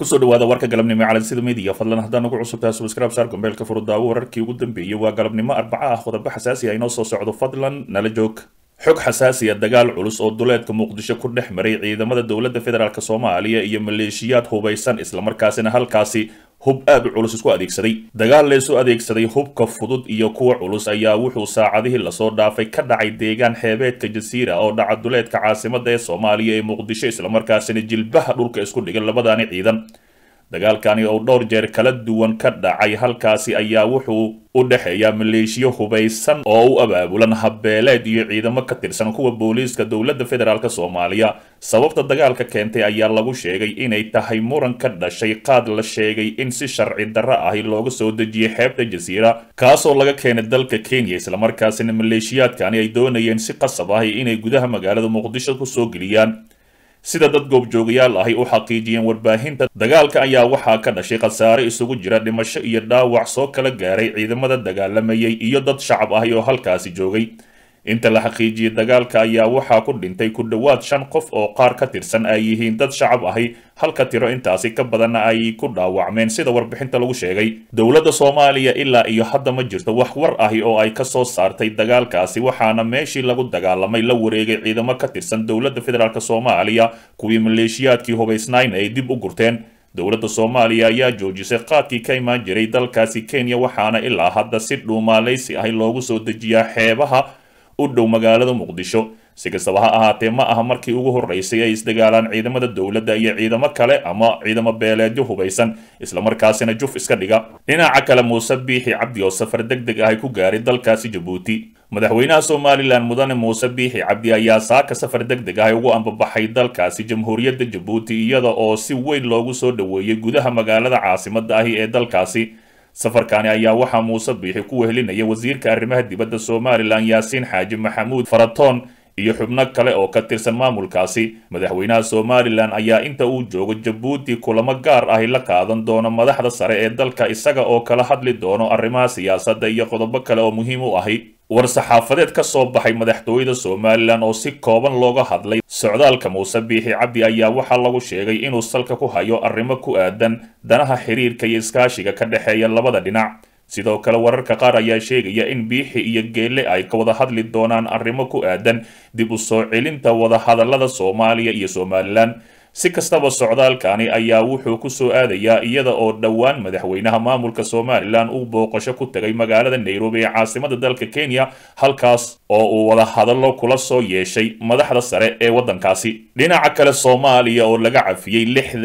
kusoo dhawaada warka galabnimo ee calansida media fadlan haddaan ugu cusubtahay subscribe saar gombeelka furudaawo wararkii ugu dambeeyay waa galabnimo arbaca ah qodobo xasaasi ah inoo soo socdo fadlan nala joog xog xasaasi ah dagaal culus oo duleedka muqdisho ku dhex maray ciidamada dowladda federaalk Soomaaliya iyo maleeshiyaad hubeysan isla markaasina halkaasi hub aad u culus isku adeegsaday dagaal la soo adeegsaday hubka fudud iyo kuwa culus ayaa wuxuu saacadihii la soo dhaafay ka dhacay deegaan xeebeedka Jasiira oo dhaca duleedka caasimadda ee Soomaaliya ee Muqdisho isla markaasina jilbaha dhulka isku dhigan labadaani ciidan dagaalkani oo dhowr jeer kala duwan ka dhacay halkaasi ayaa wuxuu u dhaxeeyaa maleeshiyo hubeysan oo u abaabulan habbeeleed iyo ciidamo ka tirsan kuwa booliiska dowladda federaalk Soomaaliya sababta dagaalka keentay ayaa lagu sheegay inay tahay muran ka dhashay qaad la sheegay in si sharci darro ah looga soo dejiyay xeebta Jasiira kaasoo laga keenay dalka Kenya isla markaasina maleeshiyaadkani ay doonayeen si qasab ah inay gudaha magaalada Muqdisho ku soo geliyaan sida dad goobjoogayaal ahi u xaqiijiyeen warbaahinta dagaalka ayaa waxaa ka dhashay khasaare isugu jira dhimasho iyo dhaawac soo kala gaaray ciidamada dagaalamayay iyo dad shacab ah oo halkaasi joogay inta la xaqiijiyay dagaalka ayaa waxaa ku dhintay ku dhawaad 5 qof oo qaar ka tirsan ay yihiin dad shacab ahi halka tiro intaasi ka badan ay ku dhaawacmeen sida warbixinta lagu sheegay dowladda Soomaaliya ilaa iyo hadda ma jirto wax war ahi oo ay ka soo saartay dagaalkaasi waxaana meeshii lagu dagaalamay la wareegay ciidamo ka tirsan dowladda federaalk Soomaaliya kuwii maleeshiyaadkii hubeysnayn ay dib u gurteen dowladda Soomaaliya ayaa joojisay qaadkii ka imaan jiray dalkaasi Kenya waxaana ilaa hadda si dhuumaaleysi ah loogu soo dejiyaa xeebaha u dhow magaalada Muqdisho si kastaba ha ahaatee ma aha markii ugu horeysay ay isdagaalaan ciidamada dowladda iyo ciidamo kale ama ciidamo beeleedyo hubeysan isla markaasina juf iska dhiga dhinaca kale Muuse Biixi Cabdi oo safar degdeg ah ku gaaray dalkaasi Djibouti madaxweynaha Soomaaliland mudane Muuse Biixi Cabdi ayaa saaka safar degdeg ah ugu ambabaxay dalkaasi Jamhuuriyadda Djibouti iyada oo si weyn loogu soo dhaweeyay gudaha magaalada caasimadda ah ee dalkaasi safarkaani ayaa waxaa Muuse Biixi ku wehelinaya wasiirka arrimaha dibadda Soomaaliland Yaasiin Xaaji Maxamuud Faratoon iyo xubno kale oo ka tirsan maamulkaasi madaxweynaha Soomaaliland ayaa inta uu joogo Djibouti kulamo gaar ah la qaadan doona madaxda sare ee dalka isaga oo kala hadli doono arrimaha siyaasadda iyo qodobo kale oo muhiim u ahi war-saxaafadeed ka soo baxay madaxtooyada Soomaaliland oo si kooban looga hadlay socdaalka Muuse Biixi Cabdi ayaa waxaa lagu sheegay inuu salka ku hayo arrimo ku aadan danaha xiriirka iyo iskaashiga ka dhaxeeya labada dhinac sidoo kale wararka qaar ayaa sheegaya in Biixi iyo Geelle ay ka wada hadli doonaan arrimo ku aadan dib u soo celinta wada hadallada Soomaaliya iyo Somaliland si kastaba socdaalkani ayaa wuxuu ku soo aadayaa iyada oo dhawaan madaxweynaha maamulka Soomaaliland uu booqasho ku tagay magaalada Nairobi ee caasimadda dalka Kenya halkaas oo uu wada hadallo kula soo yeeshay madaxda sare ee wadankaasi dhinaca kale Soomaaliya oo laga cafiyay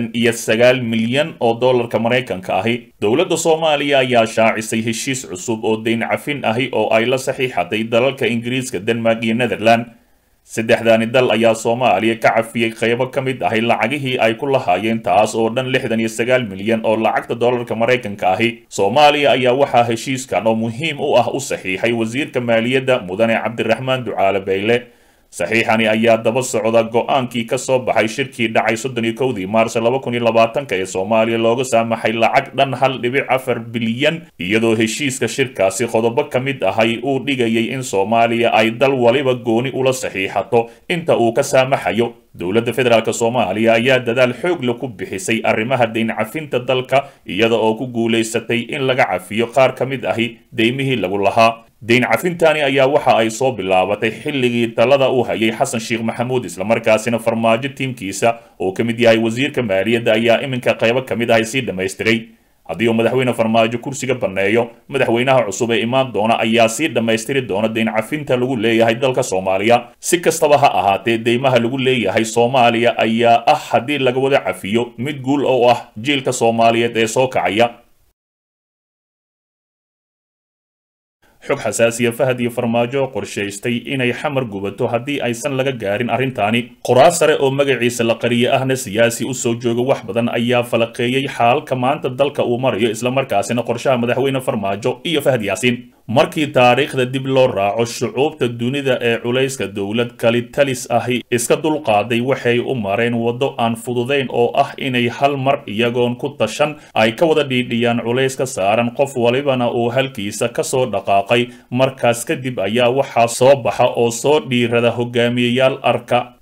69 milyan oo dollarka Mareykanka ahi dowladda Soomaaliya ayaa shaacisay heshiis cusub oo deyn cafin ahi oo ay la saxiixatay dalalka Ingiriiska Denmark iyo Netherland saddexdaani dal ayaa Soomaaliya ka cafiyay qaybo ka mid ah lacagihii ay ku lahaayeen taas oo dhan 69 milyan oo lacagta dollarka Mareykanka ahi Soomaaliya ayaa waxaa heshiiskan oo muhiim u ah u saxiixay wasiirka maaliyadda mudane Cabdiraxmaan Ducaale Bayle saxiixani ayaa daba socda go'aankii ka soo baxay shirkii dhacay 31 Maarso 2020 ee Soomaaliya looga saamaxay lacag dhan 1.4 bilyan iyadoo heshiiska shirkaasi qodobo ka mid ah uu dhigayay in Soomaaliya ay dal waliba gooni ula saxiixato inta uu ka saamaxayo dowladda federaalk Soomaaliya ayaa dadaal xoog leh ku bixisay arrimaha deyn cafinta dalka iyada oo ku guuleysatay in laga cafiyo qaar ka mid ah deymihii lagu lahaa deyn cafintani ayaa waxa ay soo bilaabatay xilligii talada uu hayay Xasan Sheekh Maxamuud isla markaasina farmaajo tiimkiisa oo ka mid yahay wasiirka maaliyadda ayaa iminka qaybo ka mid ah si dhameystiray haddii madaxweyne farmaajo kursiga baneeyo madaxweynaha cusub ee imaan doona ayaa si dhameystiri doona deyn cafinta lagu leeyahay dalka Soomaaliya si kastaba ha ahaatee deymaha lagu leeyahay Soomaaliya ayaa ah haddii laga wada cafiyo mid guul oo ah jiilka Soomaaliyeed ee soo kacaya xog xasaasiya Fahad iyo Farmaajo qorshaystay inay xamar gubato haddii aysan laga gaarin arrintaani qoraal sare oo magaciisa la qariyay ahna siyaasi u soo jooga wax badan ayaa falaqeeyay xaalka maanta dalka uu marayo isla markaasina qorshaha madaxweyne Farmaajo iyo Fahad Yaasiin markii taariikhda dib loo raaco shucuubta dunida ee culayska dawlad kali talis ahi iska dulqaaday waxay u mareen wado aan fududeyn oo ah inay hal mar iyagoon ku tashan ay ka wada dhiidhiyaan culayska saaran qof walibana uu halkiisa ka soo dhaqaaqay markaas kadib ayaa waxaa soo baxa oo soo dhiirada hogaamiyayaal arka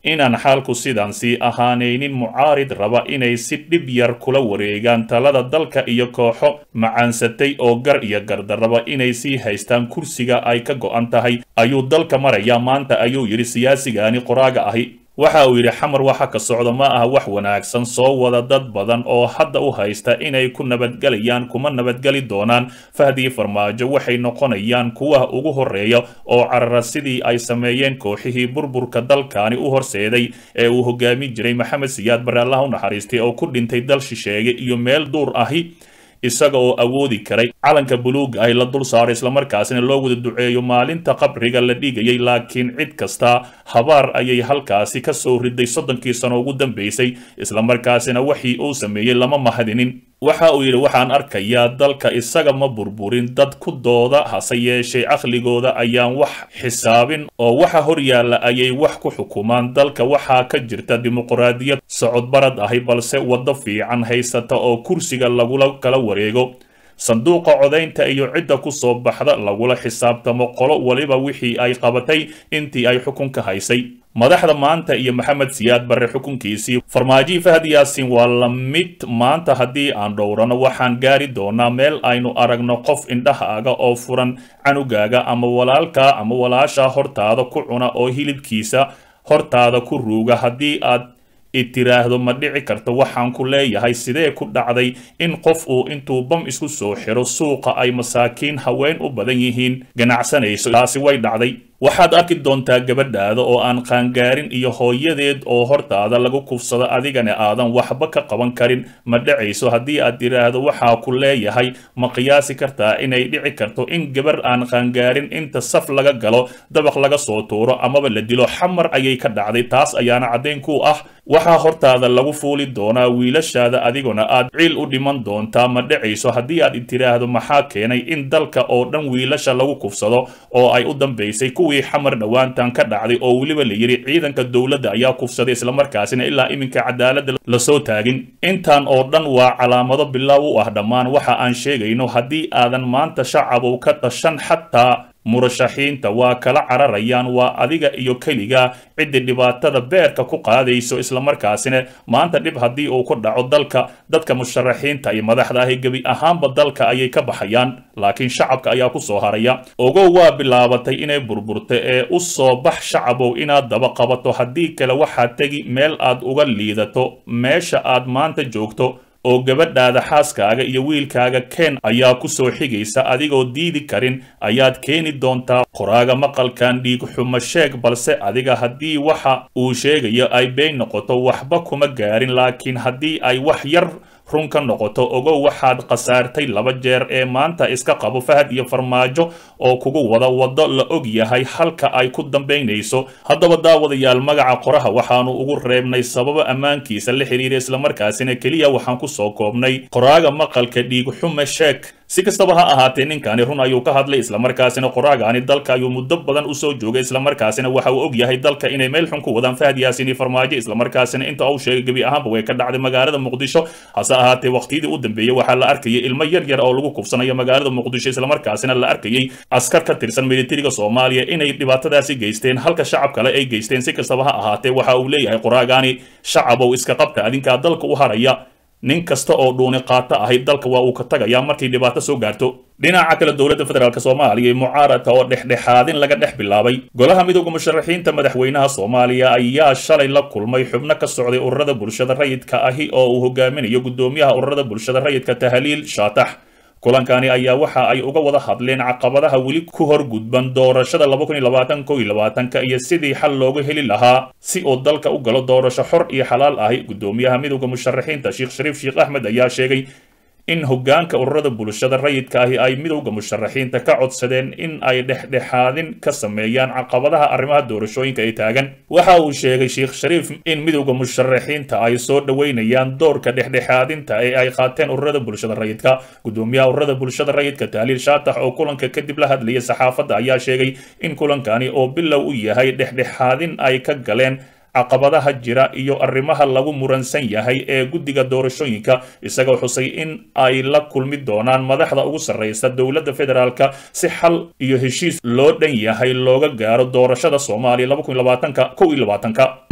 inaan xaalku sidan sii ahaanaynin mucaarid raba inay si dhib yar kula wareegaan talada dalka iyo kooxo macaansatay oo gar iyo gardarraba inay sii haystaan kursiga ay ka go'an tahay ayuu dalka marayaa maanta ayuu yidhi siyaasigani qoraaga ahi waxa uu yidhi xamar waxa ka socda ma aha wax wanaagsan soo wada dad badan oo hadda u haysta inay ku nabadgelayaan kuma nabadgeli doonaan Fahdi Farmaajo waxay noqonayaan kuwa ugu horeeya oo carara sidii ay sameeyeen kooxihii burburka dalkaani u horseeday ee uu hogaami jiray Maxamed Siyaad Barre Allah u naxariistay oo ku dhintay dal shisheeye iyo meel duur ahi isaga oo awoodi karay calanka buluuga ay la dul saaray isla markaasina loo wada duceeyo maalinta qabriga la dhigayay laakiin cid kasta habaar ayay halkaasi ka soo riday 30 sano ugu dambeysay isla markaasina wixii uu sameeyay lama mahadinin waxa uu yiri waxaan arkayaa dalka isaga ma burburin dad ku dooda hase yeeshee aqligooda ayaan wax xisaabin oo waxa hor yaala ayay wax ku xukumaan dalka waxa ka jirta dimuqraadiyad socod barad ahi balse wada fiican haysata oo kursiga lagula kala wareego sanduuqa codaynta iyo cidda ku soo baxda lagula xisaabtamo qolo waliba wixii ay qabatay intii ay xukunka haysay madaxda maanta iyo Maxamed Siyaad Barre xukunkiisii Farmaajo Fahdi Yaasin waa la mid maanta haddii aan dhowrano waxaan gaari doonaa meel aynu aragno qof indhahaaga oo furan canugaaga ama walaalka ama walaasha hortaada ku cuna oo hilibkiisa hortaada ku ruuga haddii aad itiraahdo ma dhici karto waxaan ku leeyahay sidee ku dhacday in qof uu intuu bam isku soo xiro suuqa ay masaakiin haween u badan yihiin ganacsanayso taasi way dhacday waxaad arki doontaa gabadhaada oo aan qaangaarin iyo hooyadeed oo hortaada lagu kufsado adigana aadan waxba ka qaban karin ma dhacayso haddii aad tiraahdo waxaa ku leeyahay ma qiyaasi kartaa inay dhici karto in gabar aan qaangaarin inta saf laga galo dabaq laga soo tuuro amaba la dilo xamar ayay ka dhacday taas ayaana caddayn ku ah waxaa hortaada lagu fuuli doonaa wiilashaada adiguna aad ciil u dhiman doontaa ma dhacayso haddii aad tiraahdo maxaa keenay in dalka oo dhan wiilasha lagu kufsado oo ay u dambeysay kuwii xamar dhawaantan ka dhacday oo waliba la yiri ciidanka dawladda ayaa kufsaday isla markaasina ilaa iminka cadaaladda la soo taagin intaan oo dhan waa calaamado bilow u ah dhammaan waxa aan sheegayno haddii aadan maanta shacab ka tashan xataa murashaxiinta waa kala cararayaan waa adiga iyo kaliga cidda dhibaatada beerka ku qaadayso isla markaasina maanta dhib hadii uu ku dhaco dalka dadka musharaxiinta iyo madaxda ah gabi ahaanba dalka ayay ka baxayaan laakiin shacabka ayaa ku soo haraya ogow waa bilaabatay inay burburtay ee u soo bax shacabow inaad daba qabato hadii kale waxaad tagi meel aad uga liidato meesha aad maanta joogto oo gabadhaada xaaskaaga iyo wiilkaaga keen ayaa ku soo xigaysa adigoo diidi karin ayaad keeni doontaa qoraaga maqalkan dhiig xumo sheeg balse adiga haddii waxa uu sheegayo ay been noqoto waxba kuma gaarin laakiin haddii ay wax yar run ka noqoto ogow waxaad qasaartay 2 jeer ee maanta iska qabo Fahad iyo Farmaajo oo kugu wado la og yahay halka ay ku dambeynayso haddaba daawadayaal magaca qoraha waxaanu ugu reebnay sababa ammaankiisa la xiriiray isla markaasina kaliya waxaan ku soo koobnay qoraaga maqalka dhiig xumo sheeg si kastaba ha ahaatee ninkani run ayuu ka hadlay isla markaasina qoraagaani dalka ayuu muddo badan u soo joogay isla markaasina waxa uu og yahay dalka inay meel xun ku wadaan Fahad Yaasin iyo Farmaajo isla markaasina inta uu sheegay gabi ahaanba way ka dhacday magaalada Muqdisho hase ahaatee waqtiyadii u dambeeyay waxa la arkayay ilmo yar oo lagu kufsanayo magaalada Muqdisho isla markaasina la arkayay askar ka tirsan militariga Soomaaliya inay dhibaatadaasi geysteen halka shacab kale ay geysteen si kastaba ha ahaatee waxa uu leeyahay qoraagaani shacab oo iska qabta adinka dalka u haraya nin kasta oo dhuuni qaata ahay dalka waa uu ka tagayaa markii dhibaato soo gaarto dhinaca kale dawladda federaalka Soomaaliya mucaaradka oo dhexdhexaadin laga dhex bilaabay golaha midowga musharaxiinta madaxweynaha Soomaaliya ayaa shalay la kulmay xubno ka socday ururada bulshada rayidka ahi oo uu hogaaminayo gudoomiyaha ururada bulshada rayidka Tahliil Shaatax kulankani ayaa waxa ay uga wada hadleen caqabadaha wali ku hor gudban doorashada 2021 iyo sidii xal loogu heli lahaa si uu dalka u galo doorasho xor iyo xalaal ah gudoomiyaha midowga musharaxiinta Sheekh Shariif Sheekh Ahmed ayaa sheegay in hoggaanka ururada bulshada rayidka ah ay midowga musharaxiinta ka codsadeen in ay dhexdhexaadin ka sameeyaan caqabadaha arrimaha doorashooyinka ay taagan waxa uu sheegay Sheekh Shariif in midowga musharaxiinta ay soo dhaweynayaan doorka dhexdhexaadinta ee ay qaateen ururada bulshada rayidka gudoomiyaha ururada bulshada rayidka Tahliil Shaatax oo kulanka kadib la hadlayay saxaafadda ayaa sheegay in kulankani oo bilow u yahay dhexdhexaadin ay ka galeen caqabadaha jira iyo arrimaha lagu muransan yahay ee guddiga doorashooyinka isagoo xusay in ay la kulmi doonaan madaxda ugu sarreysa dawladda federaalka si xal iyo heshiis loo dhan yahay looga gaaro doorashada Soomaaliya 2021